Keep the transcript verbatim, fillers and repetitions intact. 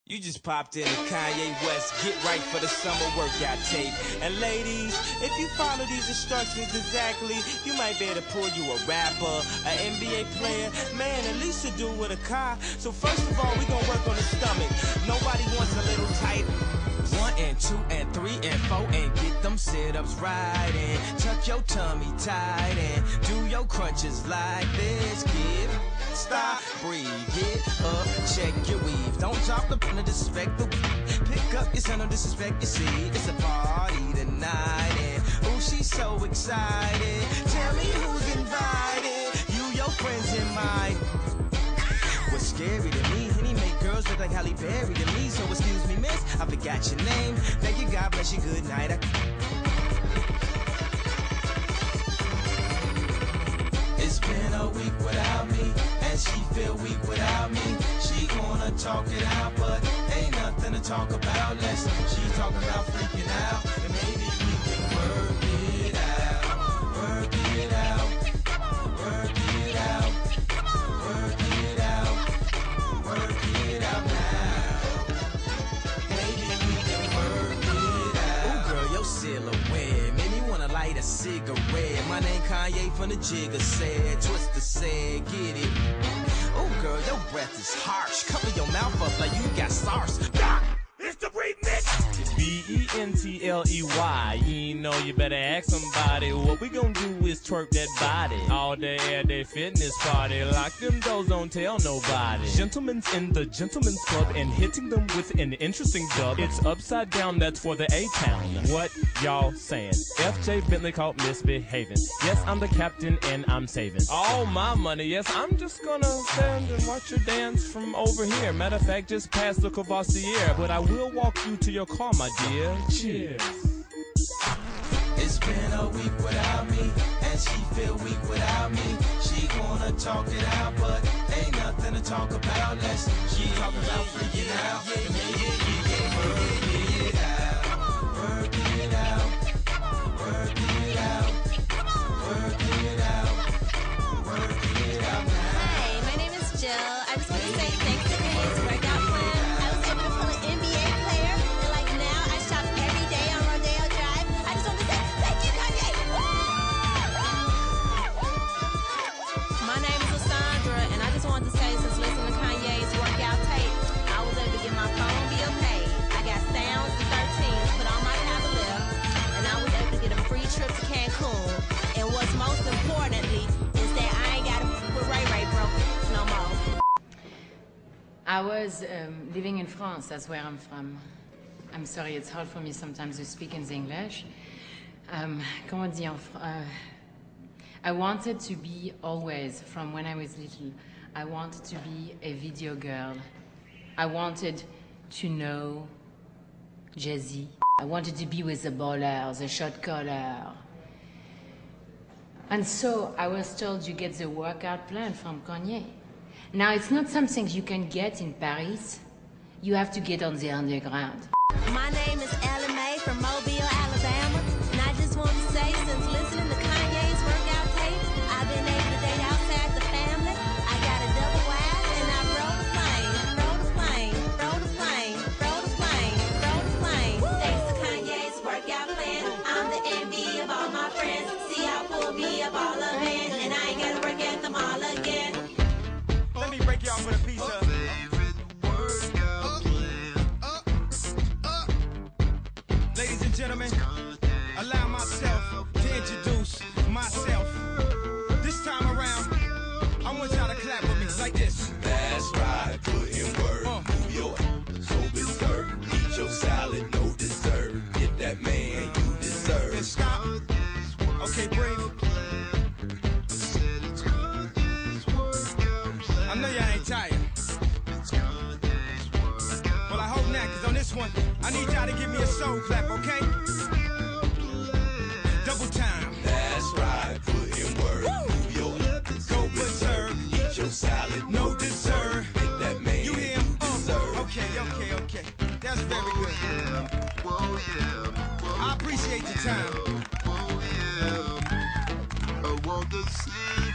You just popped in to Kanye West, get right for the summer workout tape. And ladies, if you follow these instructions exactly, you might be able to pull you a rapper, an N B A player, man, at least a dude with a car. So first of all, we gonna work on the stomach. Nobody wants a little tight. One and two and three and four and get them sit-ups right and tuck your tummy tight and do your crunches like this, kid. Stop, breathe, get up, check your weave. Don't drop the pen to disrespect the weave. Pick up your son, don't disrespect your seed. It's a party tonight and ooh, she's so excited. Tell me who's invited, you, your friends, and mine. What's scary to me, and he make girls look like Halle Berry to me. So excuse me, miss, I forgot your name. Thank you, God bless you, good night. I It's been a week without me, and she feel weak without me. She wanna talk it out, but ain't nothing to talk about. Let's, she talking about freaking out, and maybe we can work it out. Work it out. Work it out. Work it out. Work it out now. Maybe we can work it out. Ooh, girl, your silhouette made me wanna light a cigarette. My name Kanye from the Jigger said, Twister said, get it. Oh girl, your breath is harsh. Cover your mouth up like you got SARS. Ah, it's the remix. B E N T L E Y. You know you better ask somebody. What we gonna do is twerk that body all day at their fitness party. Lock them doors, don't tell nobody. Gentlemen's in the gentlemen's club and hitting them with an interesting dub. It's upside down, that's for the A-Town. What y'all saying? F J Bentley caught misbehaving. Yes, I'm the captain and I'm saving all my money. Yes, I'm just gonna stand and watch you dance from over here. Matter of fact, just past the Courvoisier. But I will walk you to your car, my dear. Cheers. It's been a week without me, and she feel weak without me. She wanna talk it out, but ain't nothing to talk about. Let's, she talking about freaking out. And maybe we can work it out. Work it out. Work it out. Work it out. Work it out now. Hi, my name is Jill. I just want to say thanks to Kanye's workout plan. I was able to pull an N B A player, and like now I shop every day on Rodeo Drive. I just want to say thank you, Kanye. My name is Lysandra, and I just wanted to say since listening to Kanye's workout tape, I was able to get my phone bill paid. I got sounds and thirteens put on my cavalier, and I was able to get a free trip to Cancun. And what's most importantly is that I ain't got to put Ray Ray broke no more. I was um, living in France, that's where I'm from. I'm sorry, it's hard for me sometimes to speak in English. Um, comment dire en fr- uh, I wanted to be always, from when I was little, I wanted to be a video girl. I wanted to know Jay-Z. I wanted to be with the baller, the shot caller. And so I was told you get the workout plan from Kanye. Now it's not something you can get in Paris. You have to get on the underground. My name is Ella Mae from Mobile, Alabama, and I just want to say since listening to Kanye's workout tapes, I've been able to date outside the family. I got a double wide and I rode a plane, rode a plane, rode a plane, rode a plane, rode a plane. Thanks to Kanye's workout plan, I'm the envy of all my friends. See how pull me up all of man, and I ain't gotta work at them all again. Let me break y'all for the pizza. Ladies and gentlemen, allow myself to introduce myself. This time around, I want y'all to clap with me like this. That's right, put in work, Uh. move your ass so berserk. Eat your salad, no dessert. Get that man you deserve. And stop. Okay, breathe. I know y'all ain't tired. Well, I hope not, because on this one, I need y'all to give me a soul clap, okay? Double time. That's right, put in work, move your ass so Go berserk. Eat your salad, No dessert. Get that man You you hear him? deserve. Uh, okay, okay, okay. That's very good. I appreciate your time. I want to see